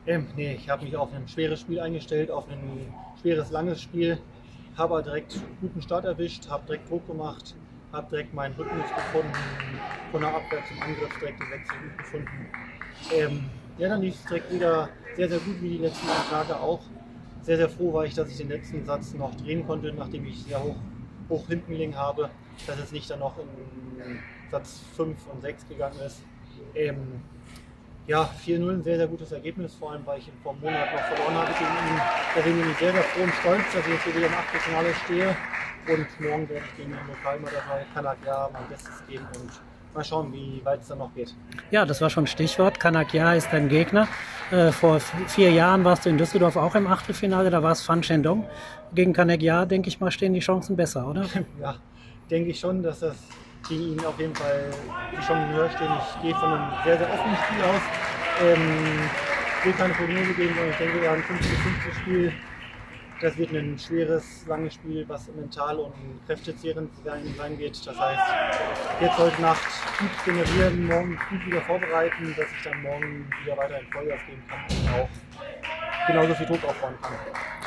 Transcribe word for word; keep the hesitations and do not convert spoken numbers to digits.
Ähm, nee, ich habe mich auf ein schweres Spiel eingestellt, auf ein schweres, langes Spiel. Habe aber direkt einen guten Start erwischt, habe direkt Druck gemacht, habe direkt meinen Rhythmus gefunden, von der Abwehr zum Angriff direkt den Wechsel gut gefunden. Ähm, ja, dann lief es direkt wieder sehr, sehr gut wie die letzten beiden Tage auch. Sehr, sehr froh war ich, dass ich den letzten Satz noch drehen konnte, nachdem ich sehr hoch, hoch hinten gelegen habe, dass es nicht dann noch in Satz fünf und sechs gegangen ist. Ähm, ja, vier null, ein sehr, sehr gutes Ergebnis, vor allem weil ich ihn vor einem Monat noch verloren hatte gegen ihn. Deswegen bin ich sehr, sehr froh und stolz, dass ich jetzt hier wieder im Achtelfinale stehe. Und morgen werde ich gegen den Lokalmeister Kanakya mein Bestes geben und mal schauen, wie weit es dann noch geht. Ja, das war schon ein Stichwort. Kanakya ist dein Gegner. Äh, vor vier Jahren warst du in Düsseldorf auch im Achtelfinale, da war es Fan Shendong. Gegen Kanakya, denke ich mal, stehen die Chancen besser, oder? Ja, denke ich schon, dass das gegen ihn auf jeden Fall die Chancen höher stehen. Ich gehe von einem sehr, sehr offenen Spiel aus. Ähm, ich will keine Prognose geben, sondern ich denke, wir haben ein fünfzig fünfzig Spiel. Das wird ein schweres, langes Spiel, was mental und kräftezehrend sein wird. Das heißt, jetzt heute Nacht gut generieren, morgen gut wieder vorbereiten, dass ich dann morgen wieder weiter in Vollgas gehen kann und auch genauso viel Druck aufbauen kann.